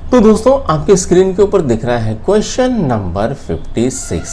तो दोस्तों आपके स्क्रीन के ऊपर दिख रहा है question number 56।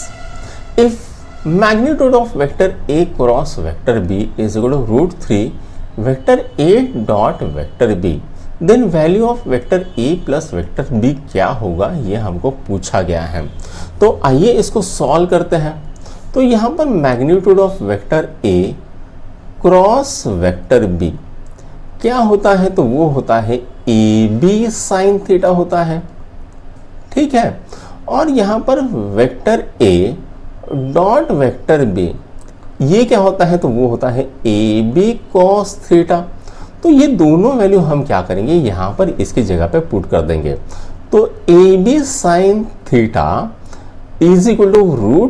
If magnitude of vector A cross vector B is equal to √3 vector A dot vector B, then value of vector A plus vector B क्या होगा, ये हमको पूछा गया है। तो आइए इसको सॉल्व करते हैं। तो यहाँ पर magnitude of vector A cross vector B क्या होता है, तो वो होता है ए बी साइन थीटा होता है, ठीक है। और यहाँ पर vector A dot vector B ये क्या होता है, तो वो होता है ए बी कॉस थीटा। तो ये दोनों वैल्यू हम क्या करेंगे, यहाँ पर इसकी जगह पे पुट कर देंगे। तो A B sine theta is equal to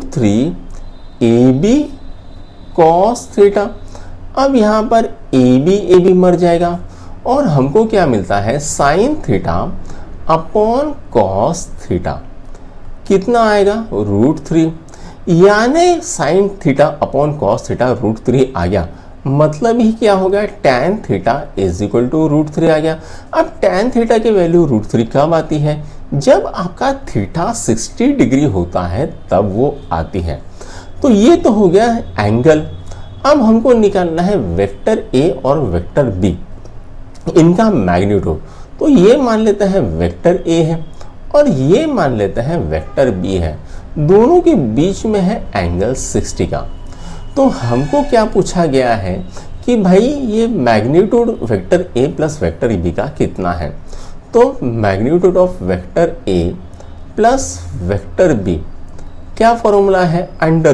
√3 A B cos theta. अब यहाँ पर ए बी मर जाएगा और हमको क्या मिलता है, sine theta upon cos theta. कितना आएगा, √3, यानी sine theta upon cos theta √3 आ गया। मतलब ही क्या हो गया, tan theta is equal to √3 आ गया। अब tan थीटा की वैल्यू √3 कब आती है, जब आपका थीटा 60 डिग्री होता है तब वो आती है। तो ये तो हो गया एंगल। अब हमको निकालना है वेक्टर ए और वेक्टर बी, इनका मैग्नीट्यूड। तो ये मान लेते हैं वेक्टर ए है और ये मान लेते हैं वेक्टर बी है। दोनों के बीच में है एंगल 60 का। तो हमको क्या पूछा गया है कि भाई ये magnitude vector A plus vector B का कितना है। तो magnitude of vector A plus vector B क्या फॉर्मूला है,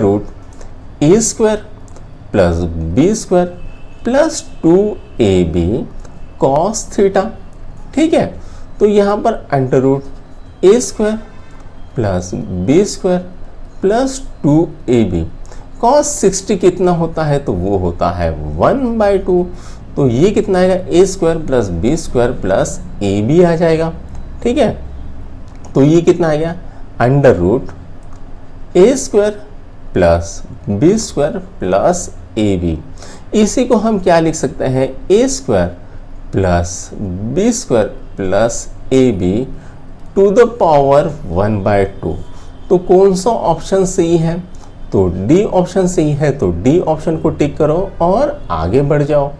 √a² plus b² plus 2ab cos theta, ठीक है। तो यहाँ पर √a² plus b² plus 2ab cos 60 कितना होता है, तो वो होता है 1/2। तो ये कितना आएगा, a² plus b² plus ab आ जाएगा, ठीक है। तो ये कितना आ गया, √a² plus b² plus ab। इसी को हम क्या लिख सकते हैं, a² plus b² plus ab to the power 1/2। तो कौन सा ऑप्शन सही है, तो डी ऑप्शन सही है। तो डी ऑप्शन को टिक करो और आगे बढ़ जाओ।